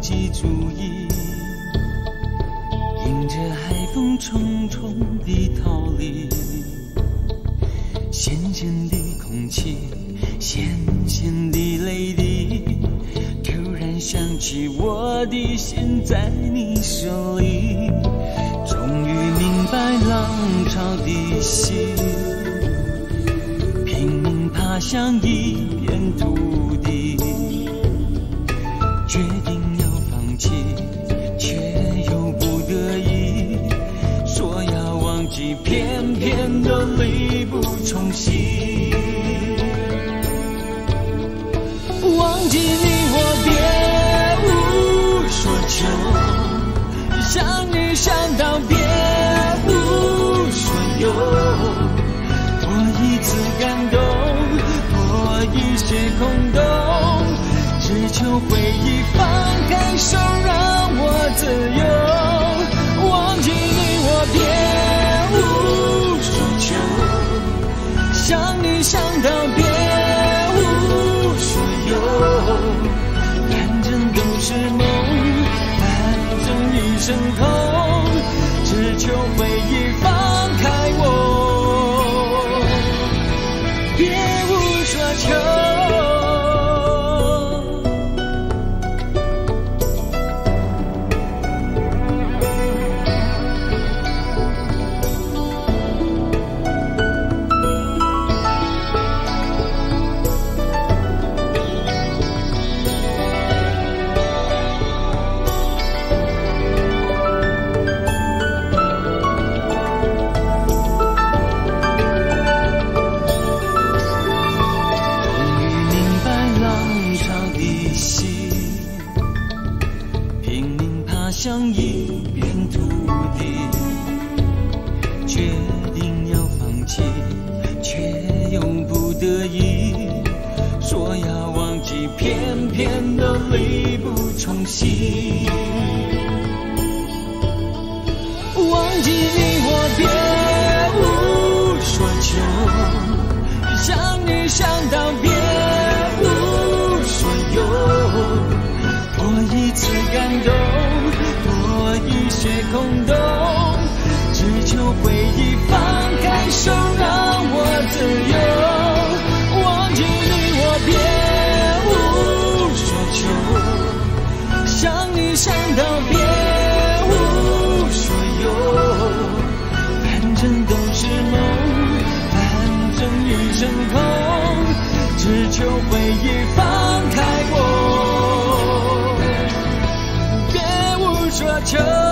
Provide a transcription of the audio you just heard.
己注意，迎着海风匆匆地逃离。咸咸的空气，咸咸的泪滴，突然想起我的心在你手里。终于明白浪潮的心，拼命爬向一片土地，决定要放弃，却又不得已，说要忘记，偏偏都力不从心。忘记你我别无所求，想你想到别无所有，多一次感动，多一些空洞，只求回忆放开手让我自由。忘记你我别无所求，想你想到别无所有，反正都是梦，反正一生空，只求回忆放开我，别无所求。像一片土地，决定要放弃，却又不得已，说要忘记，偏偏都力不从心。忘记你我别无所求，想你想到别无所有，多一次感动，多一些空洞，只求回忆放开手让我自由。忘记你我别无所求，想你想到别无所有，反正都是梦，反正一生空，只求回忆放开我，别无所求。